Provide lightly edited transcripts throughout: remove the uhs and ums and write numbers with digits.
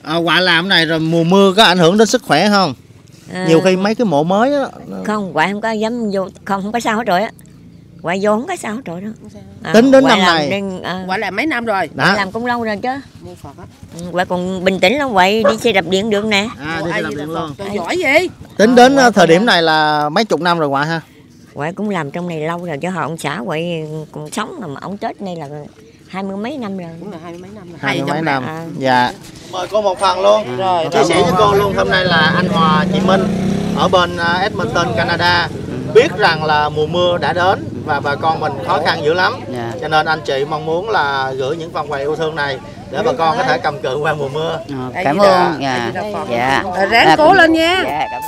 Quả làm này rồi mùa mưa có ảnh hưởng đến sức khỏe không? Nhiều khi mấy cái mộ mới á. Không, quả không có dám vô, không có sao hết rồi á. Quả vô không có sao hết rồi đó. Tính đến năm này. Quả làm mấy năm rồi? Quả làm cũng lâu rồi chứ. Quả còn bình tĩnh lắm vậy, đi xe đạp điện được nè. Đi xe đạp điện luôn. Trời giỏi gì? Tính đến thời điểm này là mấy chục năm rồi quả ha? Quả cũng làm trong này lâu rồi chứ họ ông xã quậy còn sống mà ông chết đây là 20 mấy năm rồi. Cũng là 20 mấy năm rồi. 20 mấy năm. Dạ. Mời cô một phần luôn. Rồi, chia sẻ với cô luôn, hôm nay là anh Hòa, chị Minh ở bên Edmonton, Canada. Biết rằng là mùa mưa đã đến và bà con mình khó khăn dữ lắm. Cho nên anh chị mong muốn là gửi những phần quà yêu thương này để bà con có thể cầm cự qua mùa mưa. Cảm ơn. Dạ. Ráng cố lên nha. Dạ, cảm ơn.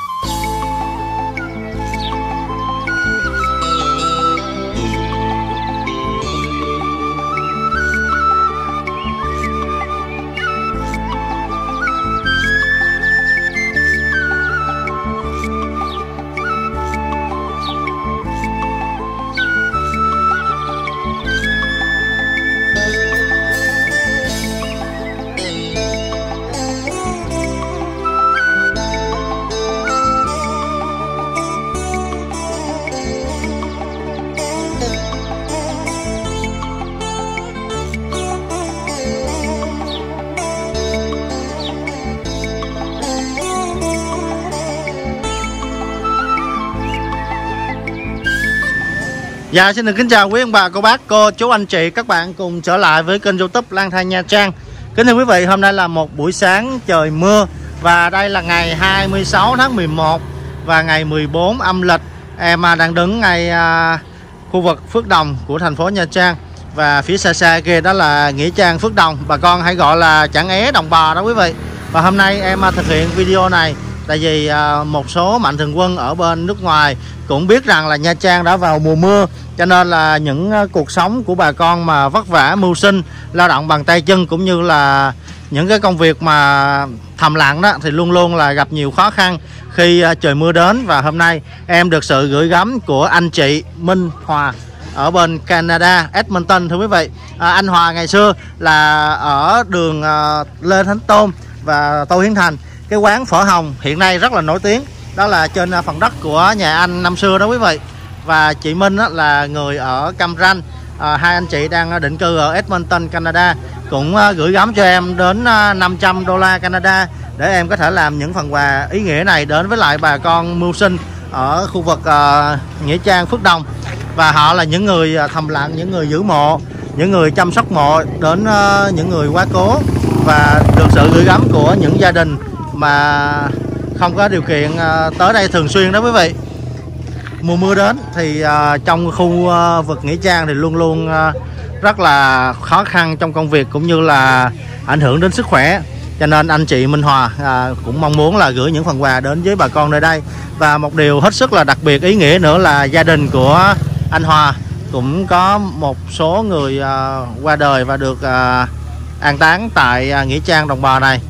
Dạ, xin được kính chào quý ông bà, cô bác, cô, chú, anh chị, các bạn cùng trở lại với kênh YouTube Lang Thang Nha Trang. Kính thưa quý vị, hôm nay là một buổi sáng trời mưa và đây là ngày 26 tháng 11 và ngày 14 âm lịch. Em đang đứng ngay khu vực Phước Đồng của thành phố Nha Trang và phía xa xa kia đó là nghĩa trang Phước Đồng, bà con hãy gọi là Trảng É Đồng Bò đó quý vị. Và hôm nay em thực hiện video này tại vì một số mạnh thường quân ở bên nước ngoài cũng biết rằng là Nha Trang đã vào mùa mưa, cho nên là những cuộc sống của bà con mà vất vả mưu sinh, lao động bằng tay chân cũng như là những cái công việc mà thầm lặng đó thì luôn luôn là gặp nhiều khó khăn khi trời mưa đến. Và hôm nay em được sự gửi gắm của anh chị Minh Hòa ở bên Canada, Edmonton thưa quý vị. Anh Hòa ngày xưa là ở đường Lê Thánh Tôn và Tô Hiến Thành, cái quán phở Hồng hiện nay rất là nổi tiếng, đó là trên phần đất của nhà anh năm xưa đó quý vị. Và chị Minh là người ở Cam Ranh. Hai anh chị đang định cư ở Edmonton, Canada, cũng gửi gắm cho em đến $500 Canada để em có thể làm những phần quà ý nghĩa này đến với lại bà con mưu sinh ở khu vực nghĩa trang Phước Đồng. Và họ là những người thầm lặng, những người giữ mộ, những người chăm sóc mộ đến những người quá cố, và được sự gửi gắm của những gia đình mà không có điều kiện tới đây thường xuyên đó quý vị. Mùa mưa đến thì trong khu vực nghĩa trang thì luôn luôn rất là khó khăn trong công việc cũng như là ảnh hưởng đến sức khỏe, cho nên anh chị Minh Hòa cũng mong muốn là gửi những phần quà đến với bà con nơi đây. Và một điều hết sức là đặc biệt ý nghĩa nữa là gia đình của anh Hòa cũng có một số người qua đời và được an táng tại nghĩa trang Đồng Bò này.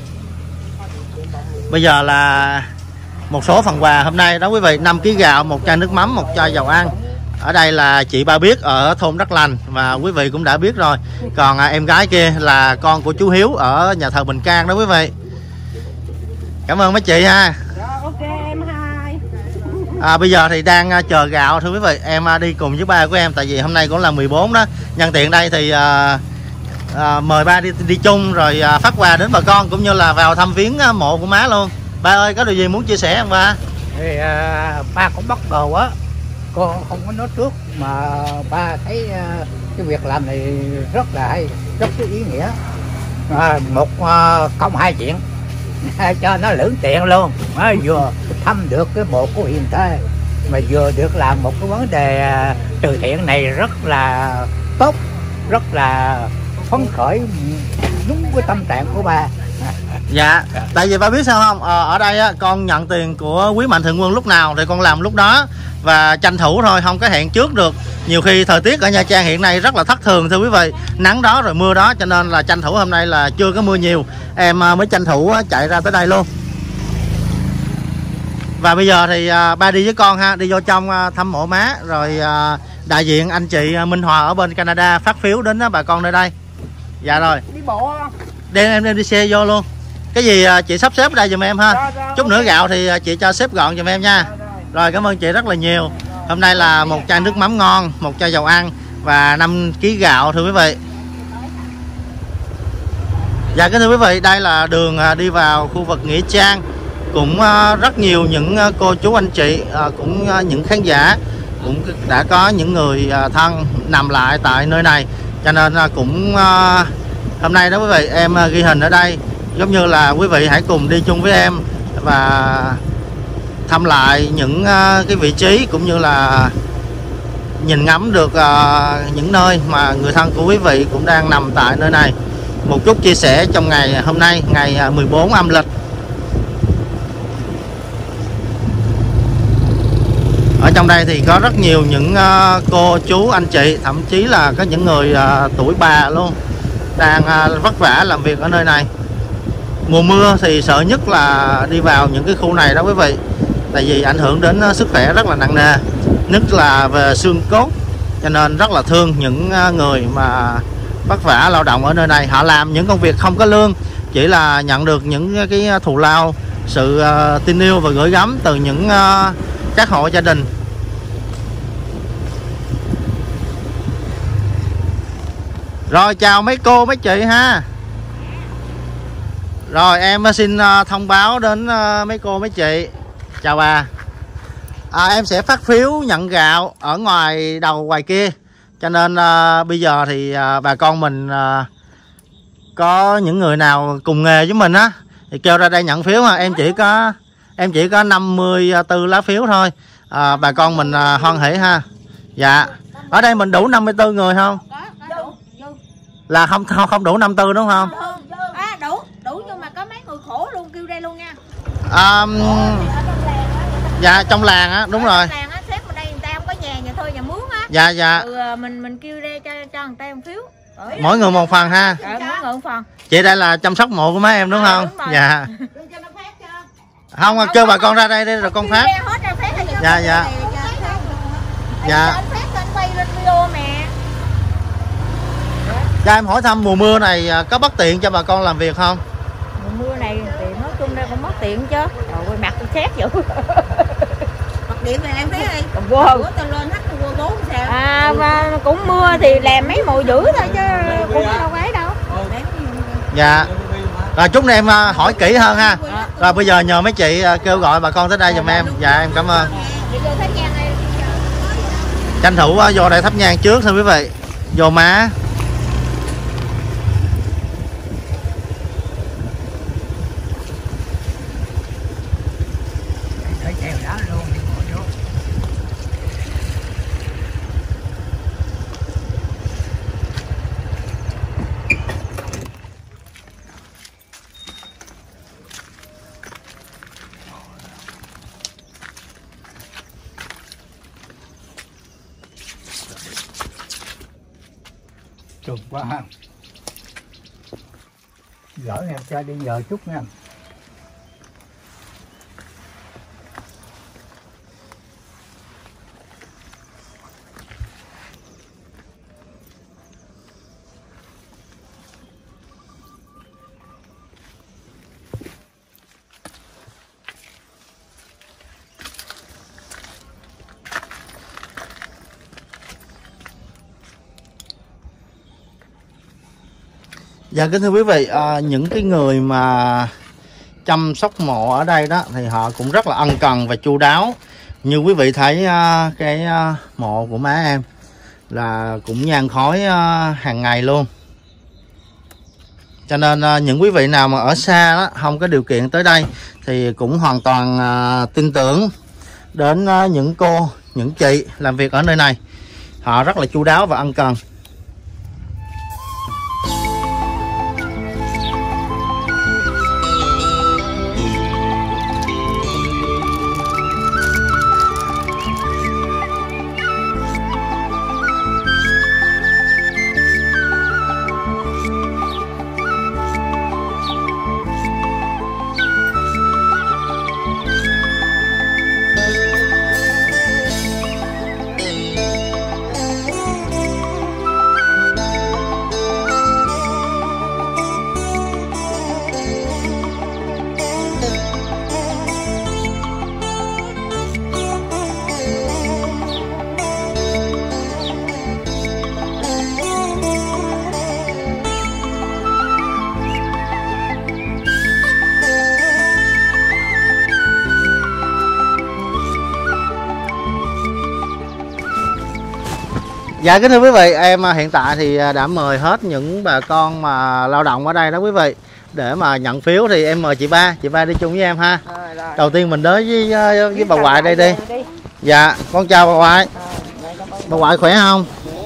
Bây giờ là một số phần quà hôm nay đó quý vị: 5 kg gạo, 1 chai nước mắm, 1 chai dầu ăn. Ở đây là chị Ba Biết ở thôn Đất Lành và quý vị cũng đã biết rồi. Còn em gái kia là con của chú Hiếu ở nhà thờ Bình Can đó quý vị. Cảm ơn mấy chị ha. Ok em hai. Bây giờ thì đang chờ gạo thưa quý vị. Em đi cùng với ba của em tại vì hôm nay cũng là 14 đó. Nhân tiện đây thì mời ba đi chung rồi phát quà đến bà con cũng như là vào thăm viếng mộ của má luôn. Ba ơi, có điều gì muốn chia sẻ không ba? Thì ba cũng bắt đầu á, cô không có nói trước mà ba thấy cái việc làm này rất là hay, rất có ý nghĩa. Một công hai chuyện cho nó lưỡng tiện luôn, vừa thăm được cái mộ của hiền thê mà vừa được làm một cái vấn đề từ thiện này rất là tốt, rất là phấn khởi, đúng với tâm trạng của ba. Dạ, tại vì ba biết sao không, ở đây á, con nhận tiền của quý mạnh thường quân lúc nào thì con làm lúc đó và tranh thủ thôi, không có hẹn trước được. Nhiều khi thời tiết ở Nha Trang hiện nay rất là thất thường thưa quý vị, nắng đó rồi mưa đó, cho nên là tranh thủ hôm nay là chưa có mưa nhiều, em mới tranh thủ chạy ra tới đây luôn. Và bây giờ thì ba đi với con ha, đi vô trong thăm mộ má, rồi đại diện anh chị Minh Hòa ở bên Canada phát phiếu đến bà con nơi đây. Dạ rồi. Đi bộ không? em đem đi xe vô luôn. Cái gì chị sắp xếp ở đây giùm em ha. Chút nữa gạo thì chị cho xếp gọn giùm em nha. Rồi cảm ơn chị rất là nhiều. Hôm nay là một chai nước mắm ngon, một chai dầu ăn và 5 kg gạo thưa quý vị. Dạ kính thưa quý vị, đây là đường đi vào khu vực Nghĩa Trang. Cũng rất nhiều những cô chú anh chị, cũng những khán giả cũng đã có những người thân nằm lại tại nơi này. Cho nên cũng hôm nay đó quý vị, em ghi hình ở đây giống như là quý vị hãy cùng đi chung với em và thăm lại những cái vị trí cũng như là nhìn ngắm được những nơi mà người thân của quý vị cũng đang nằm tại nơi này. Một chút chia sẻ trong ngày hôm nay, ngày 14 âm lịch. Ở trong đây thì có rất nhiều những cô chú anh chị, thậm chí là có những người tuổi bà luôn đang vất vả làm việc ở nơi này. Mùa mưa thì sợ nhất là đi vào những cái khu này đó quý vị, tại vì ảnh hưởng đến sức khỏe rất là nặng nề, nhất là về xương cốt. Cho nên rất là thương những người mà vất vả lao động ở nơi này. Họ làm những công việc không có lương, chỉ là nhận được những cái thù lao, sự tin yêu và gửi gắm từ những các hộ gia đình. Rồi chào mấy cô mấy chị ha. Rồi em xin thông báo đến mấy cô mấy chị. Chào bà. Em sẽ phát phiếu nhận gạo ở ngoài đầu ngoài kia. Cho nên bây giờ thì bà con mình có những người nào cùng nghề với mình á thì kêu ra đây nhận phiếu ha. Em chỉ có 54 lá phiếu thôi. Bà con mình hoan hỉ ha. Dạ. Ở đây mình đủ 54 người không? Là không đủ 54 đúng không? Đủ nhưng mà có mấy người khổ luôn, kêu đây luôn nha. Dạ trong làng á, đúng rồi. Làng á, xếp ở đây người ta không có nhà thuê nhà mướn á. Dạ dạ. Mình kêu đây cho người ta một phiếu. Mỗi người một phần ha. Mỗi người một phần. Chị đây là chăm sóc mộ của má em đúng không? Đúng rồi. Dạ. Không, kêu bà con ra đây đi rồi con phát. Dạ dạ. Dạ. Dạ em hỏi thăm mùa mưa này có bất tiện cho bà con làm việc không? Mùa mưa này thì nói chung đây cũng mất tiện chứ. Rồi mặt tôi xét dữ. Mặt điện này em thấy đi. Bữa tao lên hết tao quơ 4 sao. Mà cũng mưa thì làm mấy mùa dữ thôi chứ cũng đâu ấy đâu. Dạ. Rồi chút nữa em hỏi kỹ hơn ha. Rồi bây giờ nhờ mấy chị kêu gọi bà con tới đây giùm em. Dạ em cảm ơn. Tranh thủ vô đây thắp nhang trước thôi quý vị. Vô má. Trùng quá ha. Lỡ em cho đi nhờ chút nha. Dạ kính thưa quý vị, những cái người mà chăm sóc mộ ở đây đó thì họ cũng rất là ân cần và chu đáo. Như quý vị thấy cái mộ của má em là cũng nhang khói hàng ngày luôn. Cho nên những quý vị nào mà ở xa đó không có điều kiện tới đây thì cũng hoàn toàn tin tưởng đến những cô, những chị làm việc ở nơi này. Họ rất là chu đáo và ân cần. Dạ kính thưa quý vị, em hiện tại thì đã mời hết những bà con mà lao động ở đây đó quý vị, để mà nhận phiếu thì em mời chị ba đi chung với em ha. Đầu tiên mình đến với bà ngoại đây đi. Dạ, con chào bà ngoại. Bà ngoại khỏe không?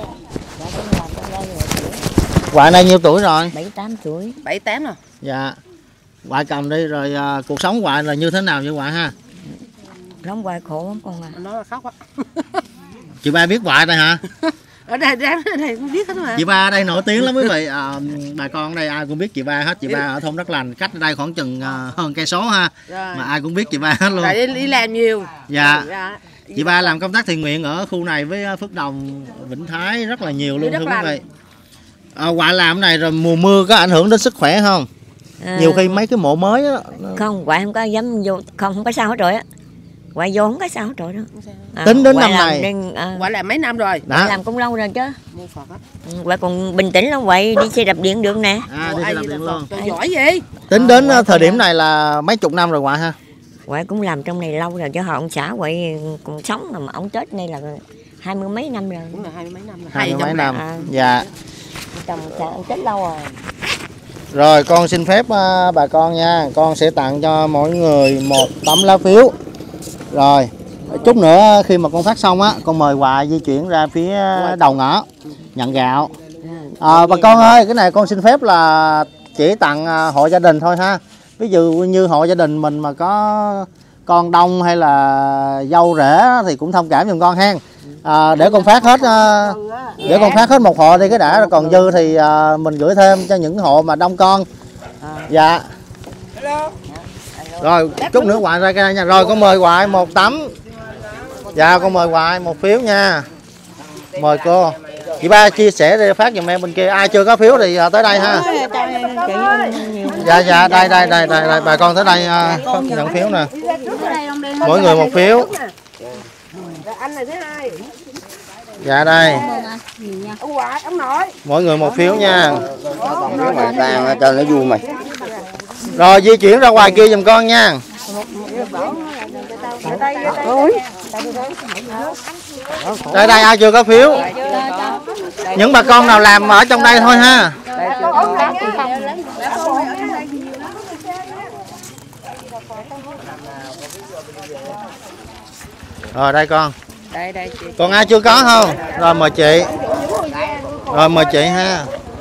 Ngoại này nhiêu tuổi rồi? 78 tuổi. 78 rồi. Dạ. Ngoại cầm đi rồi cuộc sống ngoại là như thế nào vậy ngoại ha? Sống hoài khổ lắm con à. Nó khóc á. Chị ba biết ngoại đây hả? Ở đây cũng biết hết mà. Chị ba ở đây nổi tiếng lắm quý vị. Bà con ở đây ai cũng biết chị ba hết. Chị ba ở thôn Đất Lành, cách ở đây khoảng chừng hơn cây số ha. Rồi. Mà ai cũng biết chị ba hết luôn. Rồi đi làm nhiều. Dạ. Chị ba làm công tác thiện nguyện ở khu này với Phước Đồng, Vĩnh Thái rất là nhiều luôn thưa quý vị. Ngoại làm này rồi mùa mưa có ảnh hưởng đến sức khỏe không? Nhiều khi mấy cái mộ mới á. Không, ngoại không có dám vô, không có sao hết rồi á. Ngoại vô không có sao hết rồi đó. Tính đến năm này. Ngoại làm mấy năm rồi? Ngoại làm cũng lâu rồi chứ. Ngoại còn bình tĩnh lắm, ngoại đi xe đạp điện được nè. Đi xe đạp điện luôn. Giỏi gì? Tính đến thời điểm này là mấy chục năm rồi ngoại ha? Ngoại cũng làm trong này lâu rồi chứ họ ông xã ngoại còn sống mà ông chết đây là 20 mấy năm rồi. Cũng là 20 mấy năm rồi. 20 mấy năm. Dạ. Chồng ông chết lâu rồi. Rồi con xin phép bà con nha, con sẽ tặng cho mỗi người một tấm lá phiếu. Rồi, chút nữa khi mà con phát xong á, con mời Hoài di chuyển ra phía đầu ngõ nhận gạo. Bà con ơi, cái này con xin phép là chỉ tặng hộ gia đình thôi ha. Ví dụ như hộ gia đình mình mà có con đông hay là dâu rể thì cũng thông cảm giùm con hen. Để con phát hết một hộ đi cái đã, rồi còn dư thì mình gửi thêm cho những hộ mà đông con. Dạ. Rồi chút nữa Hoài ra cái nha. Rồi con mời Hoài một tấm. Dạ con mời Hoài một phiếu nha. Mời cô. Chị ba chia sẻ để phát giùm em bên kia. Ai chưa có phiếu thì tới đây ha. Dạ đây bà con tới đây nhận phiếu nè. Mỗi người một phiếu. Dạ đây. Mỗi người một phiếu nha. Cho nó vui mày. Rồi di chuyển ra ngoài kia giùm con nha. Đây ai chưa có phiếu? Những bà con nào làm ở trong đây thôi ha. Rồi đây con. Còn ai chưa có không? Rồi mời chị. Rồi mời chị ha.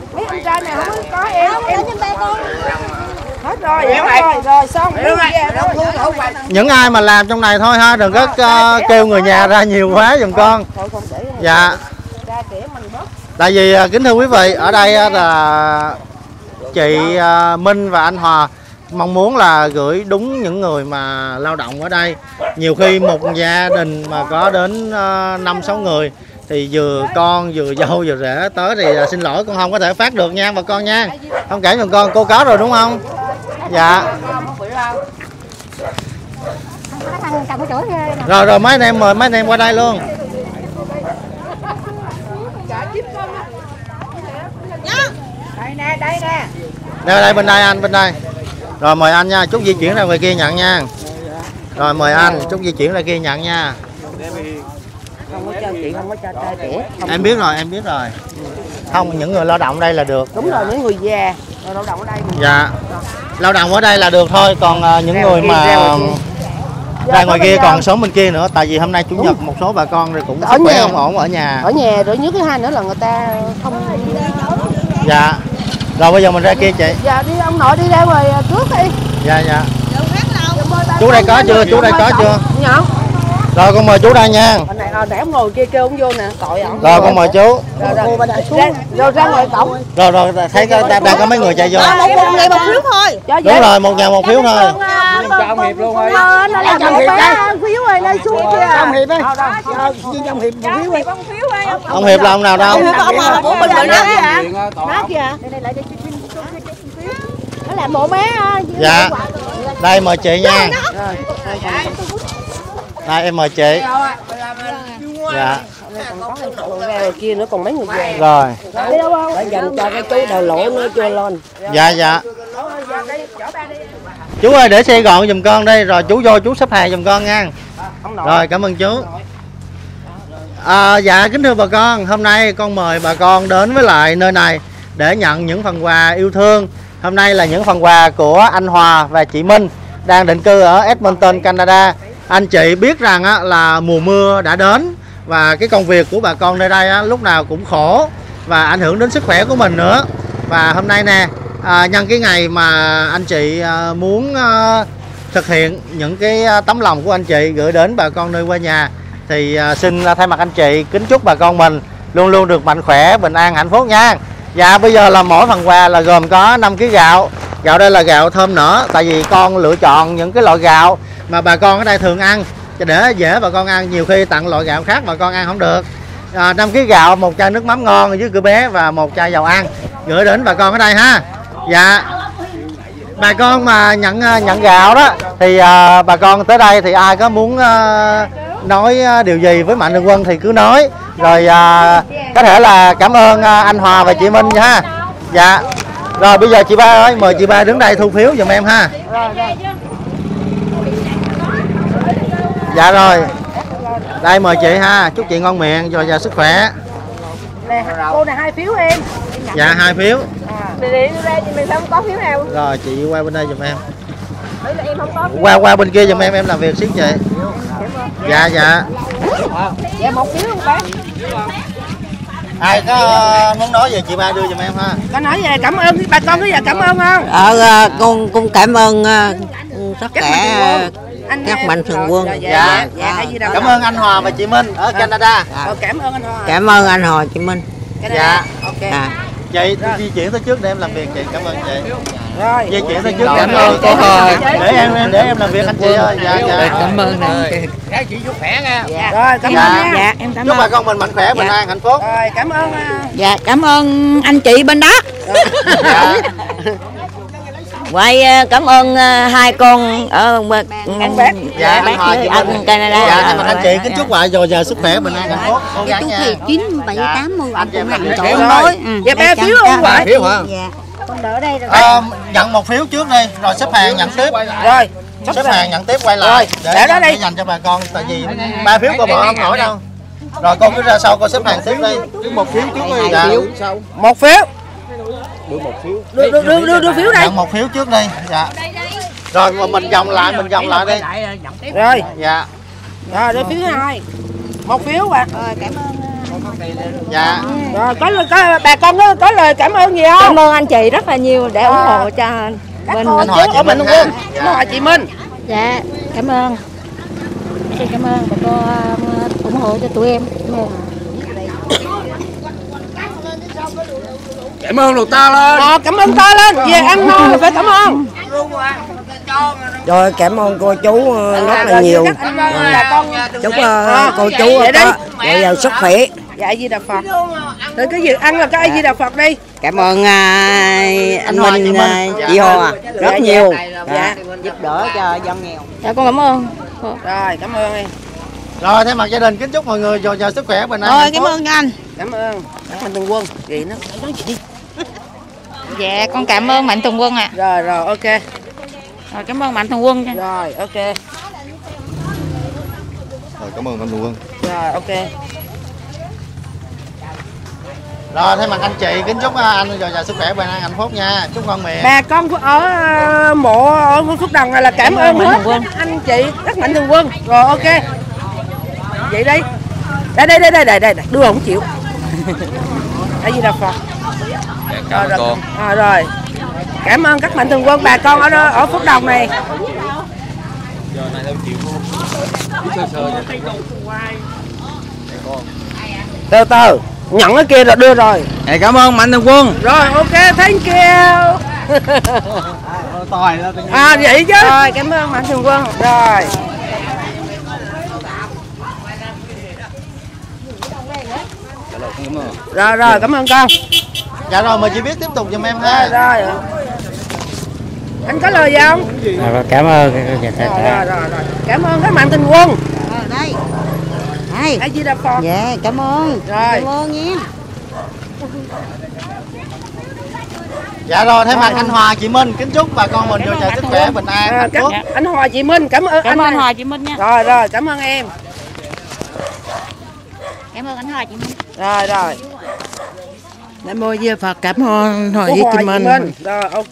Rồi xong. Những ai mà làm trong này thôi ha, đừng có kêu người nhà ra nhiều quá giùm con. Dạ. Tại vì kính thưa quý vị, ở đây là chị Minh và anh Hòa mong muốn là gửi đúng những người mà lao động ở đây. Nhiều khi một gia đình mà có đến 5-6 người thì vừa con vừa dâu vừa rể tới thì xin lỗi con không có thể phát được nha bà con nha. Thông cảm giùm con, cô có rồi đúng không? Dạ. Rồi mấy anh em mời mấy anh em qua đây luôn. Đây bên đây anh, bên đây. Rồi mời anh nha, chút di chuyển ra ngoài kia nhận nha. Rồi mời anh, chút di chuyển ra kia nhận nha. Không có cho chị, không có cho trai trẻ. Em biết rồi. Không, những người lao động đây là được. Đúng rồi, những người già lao động ở đây. Dạ. Lao động ở đây là được thôi, còn những người mà ra ngoài kia còn sống bên kia nữa, tại vì hôm nay chủ nhật một số bà con rồi cũng sức khỏe không ổn ở nhà. Ở nhà rồi nhất cái hai nữa là người ta không. Dạ. Rồi bây giờ mình ra kia chị. Dạ đi ông nội đi ra ngoài trước đi. Dạ. Chú đây có chưa? Dạ. Rồi con mời chú đây nha. Để ông ngồi kia kêu ông vô nè, tội ông. Rồi con mời chú. Rồi ra ngoài cổng. Rồi thấy đang có mấy người chạy vô. Một ngày một phiếu thôi. Đúng rồi, một nhà một phiếu thôi. Cho ông Hiệp luôn ơi. Nó làm cho Hiệp đây. Phiếu rồi đây xuống kìa. Ông Hiệp ấy. Ông Hiệp một phiếu ấy. Ông Hiệp là ông nào đâu? Ông bên mình nó kìa. Nó làm bộ bé. Dạ. Đây mời chị nha. Đây em mời chị. Dạ. Ra kia nữa còn mấy người già. Rồi. Đi đâu không? Để dành cho cái chú đầu lỗ nó chưa lên. Dạ. Chú ơi để xe gọn giùm con đi, rồi chú vô chú xếp hàng giùm con nha. Rồi cảm ơn chú. Dạ kính thưa bà con, hôm nay con mời bà con đến với lại nơi này để nhận những phần quà yêu thương. Hôm nay là những phần quà của anh Hòa và chị Minh đang định cư ở Edmonton, Canada. Anh chị biết rằng là mùa mưa đã đến và cái công việc của bà con nơi đây lúc nào cũng khổ và ảnh hưởng đến sức khỏe của mình nữa. Và hôm nay nè, nhân cái ngày mà anh chị muốn thực hiện những cái tấm lòng của anh chị gửi đến bà con nơi quê nhà, thì xin thay mặt anh chị kính chúc bà con mình luôn luôn được mạnh khỏe, bình an, hạnh phúc nha. Dạ bây giờ là mỗi phần quà là gồm có 5 kg gạo. Gạo đây là gạo thơm nở, tại vì con lựa chọn những cái loại gạo mà bà con ở đây thường ăn để dễ bà con ăn. Nhiều khi tặng loại gạo khác bà con ăn không được. 5 kg gạo, 1 chai nước mắm ngon với cửa bé và 1 chai dầu ăn gửi đến bà con ở đây ha. Dạ bà con mà nhận gạo đó thì bà con tới đây thì ai có muốn nói điều gì với Mạnh Thường Quân thì cứ nói, rồi có thể là cảm ơn anh Hòa và chị Minh ha. Dạ rồi bây giờ chị Ba ơi, mời chị Ba đứng đây thu phiếu giùm em ha. Dạ rồi đây mời chị ha, chúc chị ngon miệng rồi và sức khỏe. Cô này 2 phiếu em. Dạ 2 phiếu. Đi ra mình không có phiếu nào. Rồi chị qua bên đây giùm em. Em không có. Qua bên kia giùm em làm việc xíu chị. Dạ. Dạ 1 phiếu không bác? Ai có muốn nói về chị Ba đưa giùm em ha. Con nói về cảm ơn bà con, có giờ cảm ơn không? Con cũng cảm ơn tất cả các Mạnh Thường Quân. Dạ. Cảm ơn anh Hòa và chị Minh ở Canada. Cảm ơn anh Hòa. Cảm ơn anh Hòa, chị Minh. Dạ. Ok. Chị di chuyển tới trước để em làm việc chị, cảm ơn chị. Rồi. Di chuyển tới trước cảm ơn cô Hòa. Để em làm việc anh chị ơi. Dạ. Cảm ơn nè. Các chị vui khỏe nha. Rồi cảm ơn nha. Em cảm Chúc ơn. bà con mình mạnh khỏe, bình an, hạnh phúc. Rồi cảm ơn. Dạ cảm ơn anh chị bên đó. Dạ. Quay cảm ơn hai con ở bác. Dạ anh Hòa chị Minh. Canada. Dạ thay mặt anh chị kính chúc bà dồi dào sức khỏe, bình an, hạnh phúc. Cố gắng nha. 9, 7, 8, 10 Anh chị em làm việc Rồi. nói. Dạ 3 phiếu không vậy? Phiếu hả? Dạ. Con đỡ đây rồi. Nhận 1 phiếu trước đi, rồi xếp hàng nhận tiếp. Rồi. Xếp hàng nhận tiếp quay lại để đó đi. để dành cho bà con, tại vì 3 phiếu cô bỏ không nổi đâu. Rồi con cứ ra sau con xếp hàng tiếp đi. Cứ 1 phiếu trước đi. Dạ. 1 phiếu. Đưa phiếu đây. Nhận 1 phiếu trước đi. Dạ. Rồi mà mình vòng lại đi. Rồi. Dạ. Rồi đưa phiếu 2. 1 phiếu bà. Rồi cảm ơn. Dạ. Rồi có bà con có lời cảm ơn gì không? Cảm ơn anh chị rất là nhiều để ủng hộ cho bên Con Hỏi trước chị ở Bình Minh Thường Quân. ha. Nó hỏi chị Minh. Dạ cảm ơn. Xin cảm ơn bà con ủng hộ cho tụi em. Cảm ơn lục ta lên. Cảm ơn ta lên. Về ăn ngon phải cảm ơn. Rồi cảm ơn cô chú rất là nhiều. Chúc cô chú có dồi sức khỏe. Dạ A Di Đà Phật. Rồi cái gì ăn là cái A Di Đà Phật đi. Cảm ơn anh Minh, chị Hòa rất nhiều. Dạ. Giúp đỡ cho dân nghèo. Dạ con cảm ơn. Rồi cảm ơn em. Rồi thay mặt gia đình kính chúc mọi người dồi dào sức khỏe, bình an. Rồi cảm ơn anh. Cảm ơn các Mạnh Thường Quân. Gì nó nói chuyện đi. Dạ con cảm ơn Mạnh Thường Quân ạ. Rồi ok. Rồi cảm ơn Mạnh Thường Quân nha. Rồi ok. Rồi cảm ơn Mạnh Thường Quân. Rồi ok. Rồi thay mặt anh chị kính chúc anh dồi dào sức khỏe, bình an, hạnh phúc nha. Chúc ngon miệng. Bà con ở mộ ở Phước Đồng này là cảm ơn hết anh chị rất Mạnh Thường Quân. Rồi ok. Vậy đi. Đây đưa không chịu. A Di Đà Phật. Cảm ơn con. Rồi. Cảm ơn các Mạnh Thường Quân, bà con ở Phước Đồng này. Từ từ, nhận cái kia là đưa rồi. Cảm ơn Mạnh Thường Quân. Rồi ok, thank you. Vậy chứ. Rồi cảm ơn Mạnh Thường Quân. Rồi. Rồi cảm ơn con. Dạ rồi mời chị Biết tiếp tục giùm em ha. Rồi. Anh có lời gì không? Cảm ơn. Rồi. Cảm ơn các Mạnh Thường Quân. Đây. Đây. A Di Đà Phật. Dạ cảm ơn. Rồi. Cảm ơn nha. Dạ rồi thay mặt anh Hòa chị Minh kính chúc bà con mình dồi dào sức khỏe, bình an, hạnh phúc. Anh Hòa chị Minh cảm ơn Cảm ơn Hòa chị Minh nha. Rồi cảm ơn em. Cảm ơn anh Hòa chị Minh. Rồi rồi. Nam mô Di Phật, cảm ơn Hòa Cô Di Hòa Chị Chị Minh. Minh. Rồi ok.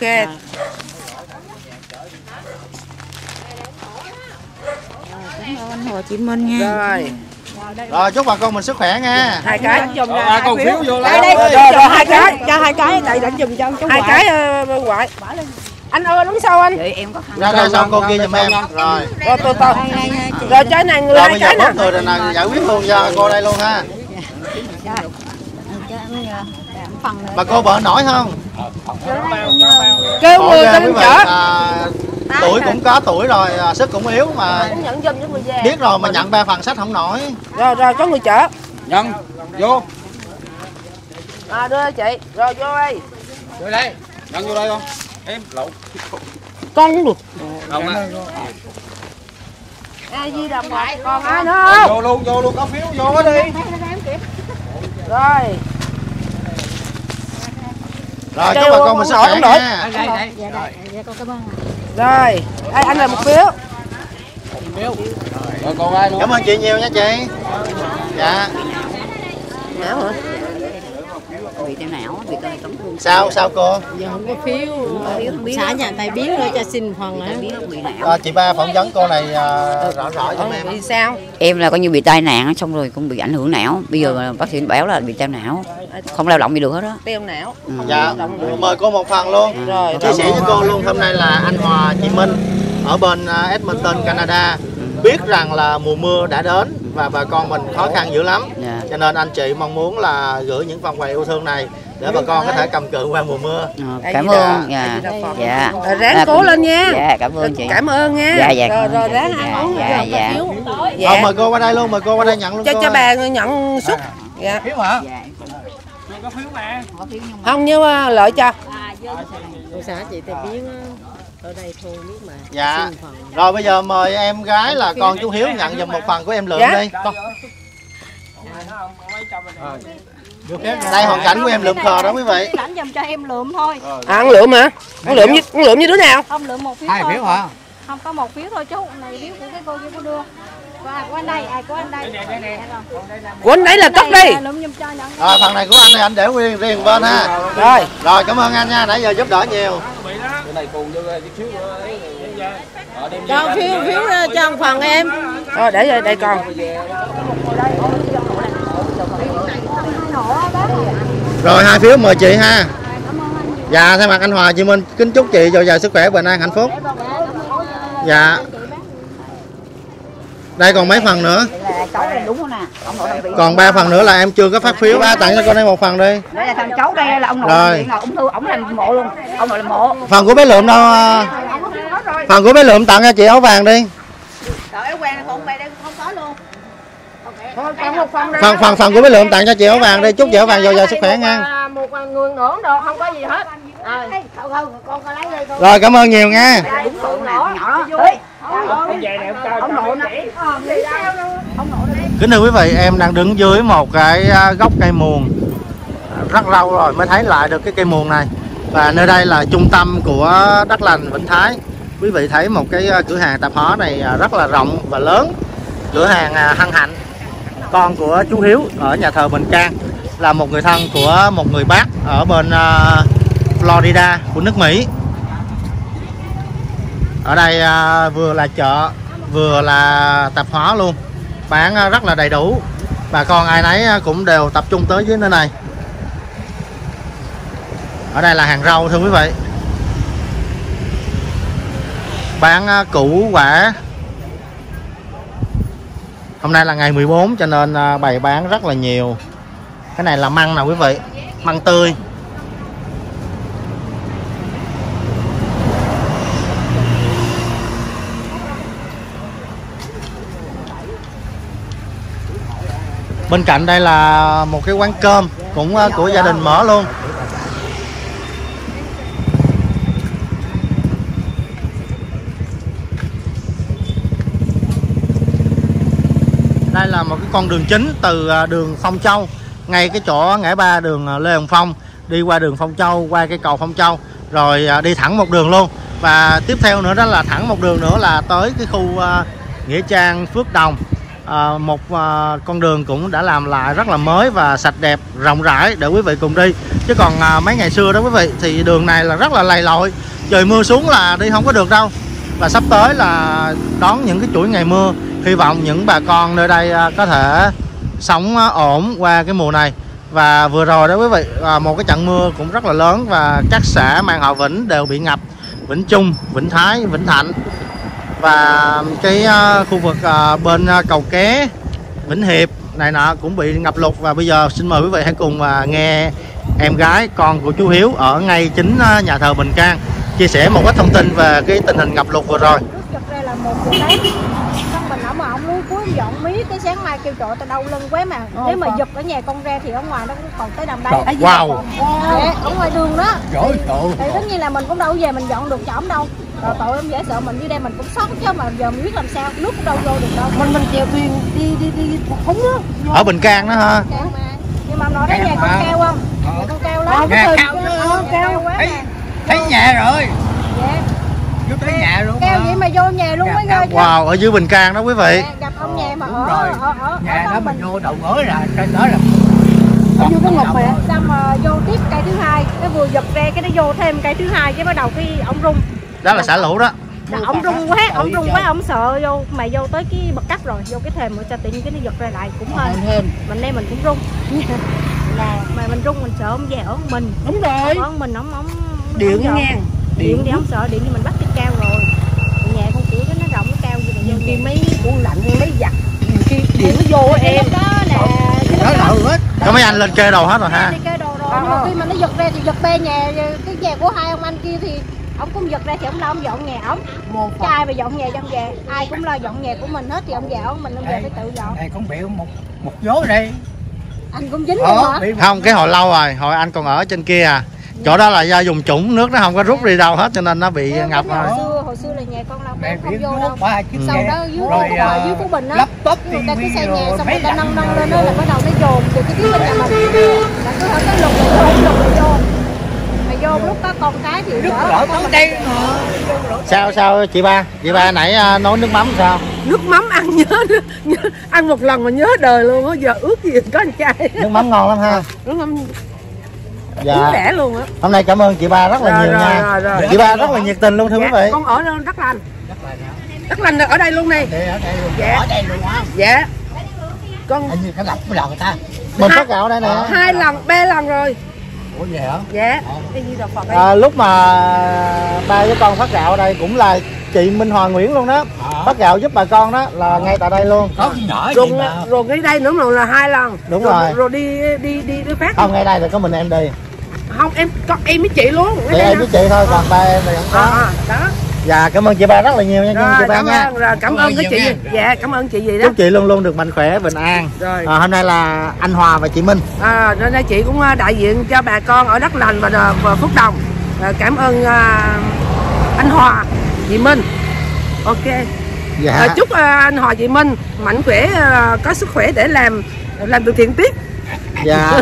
Cảm ơn anh Hòa chị Minh nha. Rồi. Rồi chúc bà con mình sức khỏe nha. Hai cái. Còn phiếu vô Đây đây. Rồi hai cái. Cho hai cái này đánh giùm cho cháu. Hai cái ngoại. Anh ơi đứng sau anh. Ra sau cô kia giùm em. Rồi. Rồi từ từ. Rồi trái này người Rồi hai bây giờ cái nè. người này là giải quyết luôn cho cô đây luôn ha. Bà cô vợ nổi không? Kêu Khổ người ghê ta quý lên vị. chở. Tuổi cũng có tuổi rồi, sức cũng yếu mà Nhận giùm cho người về. biết rồi mà nhận 3 phần sách không nổi. Rồi rồi có người chở. Nhân vô. Đưa chị. Rồi vô đây. Vô đây. Nhân vô đây con. Em lộn. Con cũng được. Không á. Di Đồng ngoại còn ai nữa không? Vô luôn có phiếu vô hết đi. Rồi. Rồi chúc bà con mình sức khỏe nha. Rồi. Đây anh là một phiếu. Rồi còn ai nữa? Cảm ơn chị nhiều nha chị. Dạ. Não hả? Bị tay não, bị tay tổn thương. Sao cô? Giờ không có phiếu. Xã nhà tay biến nữa cho xin phần nữa. Chị ba phỏng vấn cô này rõ cho em. Bị sao? Em là coi như bị tai nạn xong rồi cũng bị ảnh hưởng não. Bây giờ mà bác sĩ báo là bị tai não, không lao động gì được hết đó. Teo não. Dạ. Mời cô một phần luôn. Rồi. Chia sẻ với cô luôn, hôm nay là anh Hòa chị Minh ở bên Edmonton, Canada. Biết rằng là mùa mưa đã đến và bà con mình khó khăn dữ lắm. Cho nên anh chị mong muốn là gửi những phần quà yêu thương này để bà con có thể cầm cự qua mùa mưa. Cảm ơn. Dạ. Ráng cố lên nha. Dạ, cảm ơn chị. Cảm ơn nha. Dạ, dạ. Rồi ráng ăn uống. Dạ. Mời cô qua đây luôn, mời cô qua đây nhận luôn. Cho bà nhận suất. Dạ. Phiếu hả? Có phiếu mà. Không như lợi cho. Xã chị tay biến ở đây thôi biết mà. Dạ. Rồi bây giờ mời em gái là con chú Hiếu nhận giùm một phần của em Lượm đi. Đây hoàn cảnh của em Lượm khờ đó quý vị. Lãnh giùm cho em Lượm thôi. Ăn Lượm hả? Ăn Lượm như đứa nào? Không, Lượm một phiếu Hai thôi. phiếu hả? Không có một phiếu thôi chú. Này phiếu của cái cô kia cô đưa. Của anh đây, của anh đây. Của anh đấy là cất đi. Lượm giùm cho nhận. Rồi phần này của anh này anh để riêng bên ha. Rồi. Rồi cảm ơn anh nha, nãy giờ giúp đỡ nhiều. Cho phiếu cho một phần em. Rồi để đây con. Rồi 2 phiếu mời chị ha. Dạ thay mặt anh Hòa chị Minh kính chúc chị dồi dào sức khỏe, bình an, hạnh phúc. Dạ. Đây còn mấy phần nữa? Còn 3 phần nữa là em chưa có phát phiếu. Tặng cho con đây một phần đi. Đây là thằng cháu đây là ông nội rồi. Ung thư, ổng làm mộ luôn. Ông nội làm mộ. Phần của bé Lượm đâu? Phần của bé Lượm tặng cho chị áo vàng đi. Trời ơi, quen con đây không có luôn. Phần của bé Lượm tặng cho chị áo vàng đi, chúc chị áo vàng dồi dào sức khỏe nha. Một người nữa được, không có gì hết. Con lấy đây con. Rồi cảm ơn nhiều nha. Đúng tượng nhỏ đó. Kính thưa quý vị, em đang đứng dưới một cái gốc cây muồng. Rất lâu rồi mới thấy lại được cái cây muồng này. Và nơi đây là trung tâm của Đất Lành, Vĩnh Thái. Quý vị thấy một cái cửa hàng tạp hóa này rất là rộng và lớn. Cửa hàng Hân Hạnh, con của chú Hiếu ở nhà thờ Bình Can, là một người thân của một người bác ở bên Florida của nước Mỹ. Ở đây vừa là chợ vừa là tạp hóa luôn, bán rất là đầy đủ. Bà con ai nấy cũng đều tập trung tới dưới nơi này. Ở đây là hàng rau thưa quý vị, bán củ quả. Hôm nay là ngày 14 cho nên bày bán rất là nhiều. Cái này là măng nè quý vị, măng tươi. Bên cạnh đây là một cái quán cơm cũng của gia đình mở luôn. Đây là một cái con đường chính từ đường Phong Châu, ngay cái chỗ ngã ba đường Lê Hồng Phong, đi qua đường Phong Châu, qua cái cầu Phong Châu, rồi đi thẳng một đường luôn. Và tiếp theo nữa đó là thẳng một đường nữa là tới cái khu Nghĩa Trang Phước Đồng. một con đường cũng đã làm lại rất là mới và sạch đẹp, rộng rãi để quý vị cùng đi. Chứ còn mấy ngày xưa đó quý vị thì đường này là rất là lầy lội, trời mưa xuống là đi không có được đâu. Và sắp tới là đón những cái chuỗi ngày mưa, hy vọng những bà con nơi đây có thể sống ổn qua cái mùa này. Và vừa rồi đó quý vị, một cái trận mưa cũng rất là lớn và các xã Mang Họ Vĩnh đều bị ngập, Vĩnh Trung, Vĩnh Thái, Vĩnh Thạnh. Và cái khu vực bên Cầu Ké, Vĩnh Hiệp này nọ cũng bị ngập lụt. Và bây giờ xin mời quý vị hãy cùng nghe em gái con của chú Hiếu ở ngay chính nhà thờ Bình Can chia sẻ một ít thông tin về cái tình hình ngập lụt vừa rồi. Đây là 1 giờ sáng, con mình ở mà ông nuôi cuối dọn mía, cái sáng mai kêu trội tao đau lưng quá mà nếu mà giật ở nhà con ra thì ở ngoài nó cũng còn tới đầm đây. Wow. Dạ, ở ngoài đường đó. Trời thì tất nhiên là mình cũng đâu về mình dọn được cho ổng đâu. Rồi tội em dễ sợ mình dưới đây mình cũng sót chứ mà giờ mình biết làm sao, nước cũng đâu vô được đâu. Mình chèo thuyền đi thúng đó. Ở Bình Can đó ha. Nhưng mà nói đến nhà con keo không? Nhà con keo lắm. Keo quá nè. Thấy nhà rồi. Dạ. Vô tới nhà luôn. Keo vậy mà vô nhà luôn mấy người. Wow, ở dưới Bình Can đó quý vị. Dạ, gặp ông nhà mà ở nhà đó mình vô đầu gối là trên đó là vô cái ngục mà xong mà vô tiếp cây thứ hai, cái vừa giật ra cái nó vô thêm cây thứ hai cái bắt đầu cái ổng rung. Đó là xả lũ đó. Ổng rung quá, ổng sợ vô mà vô tới cái bậc cấp rồi, vô cái thềm mà cho tự nhiên cái nó giật ra lại cũng hơn. Mình đây mình cũng rung. Là mà mình rung mình sợ ông về ở mình. Đúng rồi. Ở mình ổng điện nghe. Điện thì không sợ, điện thì mình bắt cái cao rồi. Nhà con kiểu cái nó rộng nó cao gì mà vô khi mấy cuốn lạnh mấy giặt khi điện nó vô em đó là hết. Có mấy anh lên kê đầu hết rồi ha. Đi kê đồ rồi. Khi mà nó giật ra thì giật bê nhà cái nhà của hai ông anh kia thì ông cũng giật ra thì ông lo ông dọn nhà ổng. Trai mà dọn nhà trong về, ai cũng lo dọn nhà của mình hết thì ông về ông mình về phải tự dọn. Đây con bị một vố đây. Anh cũng dính luôn hả? Không, cái hồi lâu rồi, hồi anh còn ở trên kia à. Chỗ đó là do dùng chủng nước nó không có rút đi đâu hết cho nên nó bị ngập rồi. Hồi xưa là nhà con đâu không vô đâu. Sau đó dưới Phú Bình á, người ta cứ xây nhà xong người ta nâng lên đó là bắt đầu nó dồn từ cái phía bên nhà mình. Là cứ hỏi tới lục là vô. Mà vô lúc có con cái thì đỡ. Sao chị ba nãy nấu nước mắm sao? Nước mắm ăn nhớ ăn một lần mà nhớ đời luôn á, giờ ướt gì có anh trai. Nước mắm ngon lắm ha. Nước mắm dạ. Rẻ luôn á. Hôm nay cảm ơn chị ba rất là nhiều nha. Rồi. Chị ba rất là nhiệt tình luôn thưa quý vị. Con ở Đắk Lành. Đắk Lành ở đây luôn này. Dạ. Ở đây luôn á. Dạ. Con hình như cái lập cái lần người ta. Mình phát gạo ở đây nè. 2 lần, 3 lần rồi. Ủa vậy hả? Dạ. Cái gì Phật đây. Lúc mà ba với con phát gạo ở đây cũng là chị Minh Hoàng Nguyễn luôn đó. Phát gạo giúp bà con đó là ngay tại đây luôn. Có nhỏ rồi ngay đây nữa là 2 lần. Đúng rồi. Rồi đi phát. Không, ngay đây là có mình em đi. Không, có em với chị luôn. Thì em với chị thôi, còn ba em thì không có. Đó. Dạ, cảm ơn chị ba rất là nhiều nha chị ba nha. Rồi, cảm ơn cái chị. Dạ, cảm ơn chị gì đó. Chúc chị luôn luôn được mạnh khỏe, bình an. Rồi. Hôm nay là anh Hòa và chị Minh. Nên đây chị cũng đại diện cho bà con ở Đắk Lành và Phước Đồng. Cảm ơn anh Hòa, chị Minh. Ok. Dạ. Chúc anh Hòa, chị Minh mạnh khỏe, có sức khỏe để làm từ thiện tiếp. Dạ.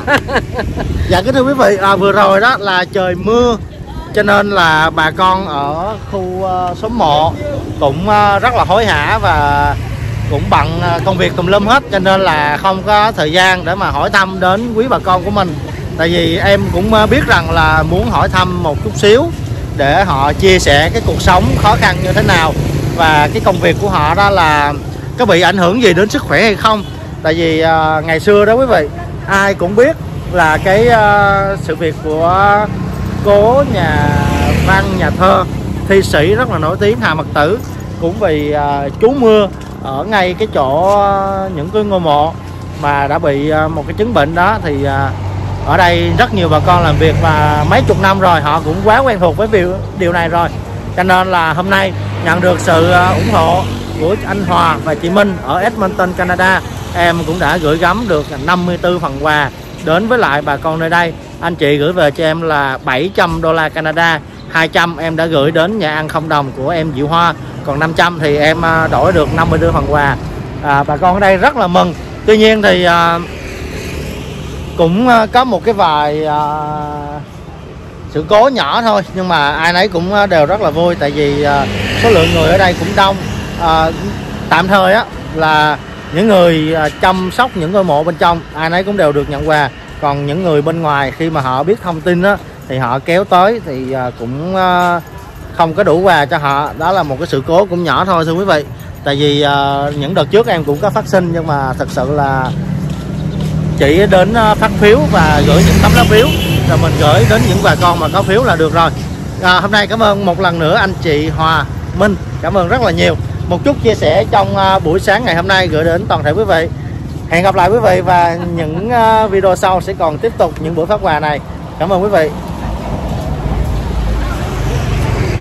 Dạ kính thưa quý vị, vừa rồi đó là trời mưa cho nên là bà con ở khu số 1 cũng rất là hối hả và cũng bận công việc tùm lum hết cho nên là không có thời gian để mà hỏi thăm đến quý bà con của mình. Tại vì em cũng biết rằng là muốn hỏi thăm một chút xíu để họ chia sẻ cái cuộc sống khó khăn như thế nào và cái công việc của họ đó là có bị ảnh hưởng gì đến sức khỏe hay không. Tại vì ngày xưa đó quý vị, ai cũng biết là cái sự việc của cố nhà văn, nhà thơ, thi sĩ rất là nổi tiếng Hà Mật Tử cũng vì trú mưa ở ngay cái chỗ những cái ngôi mộ mà đã bị một cái chứng bệnh đó. Thì ở đây rất nhiều bà con làm việc và mấy chục năm rồi họ cũng quá quen thuộc với điều này rồi, cho nên là hôm nay nhận được sự ủng hộ của anh Hòa và chị Minh ở Edmonton, Canada, em cũng đã gửi gắm được 54 phần quà đến với lại bà con nơi đây. Anh chị gửi về cho em là $700 Canada, 200 em đã gửi đến nhà ăn không đồng của em Diệu Hoa, còn 500 thì em đổi được 54 phần quà. Bà con ở đây rất là mừng. Tuy nhiên thì cũng có một cái vài sự cố nhỏ thôi, nhưng mà ai nấy cũng đều rất là vui. Tại vì số lượng người ở đây cũng đông. Tạm thời á là những người chăm sóc những ngôi mộ bên trong ai nấy cũng đều được nhận quà. Còn những người bên ngoài khi mà họ biết thông tin đó, thì họ kéo tới thì cũng không có đủ quà cho họ. Đó là một cái sự cố cũng nhỏ thôi thưa quý vị. Tại vì những đợt trước em cũng có phát sinh, nhưng mà thật sự là chỉ đến phát phiếu và gửi những tấm lá phiếu, rồi mình gửi đến những bà con mà có phiếu là được rồi. Hôm nay cảm ơn một lần nữa anh chị Hòa Minh, cảm ơn rất là nhiều. Một chút chia sẻ trong buổi sáng ngày hôm nay gửi đến toàn thể quý vị. Hẹn gặp lại quý vị và những video sau sẽ còn tiếp tục những buổi phát quà này. Cảm ơn quý vị.